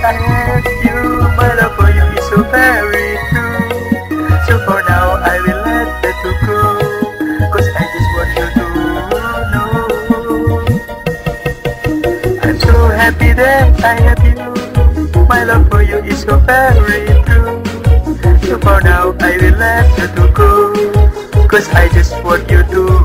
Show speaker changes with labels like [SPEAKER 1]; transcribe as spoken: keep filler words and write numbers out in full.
[SPEAKER 1] I have you. My love for you is so very true. So for now I will let that to go, cause I just want you to know I'm so happy that I have you. My love for you is so very true. So for now I will let you to go, cause I just want you to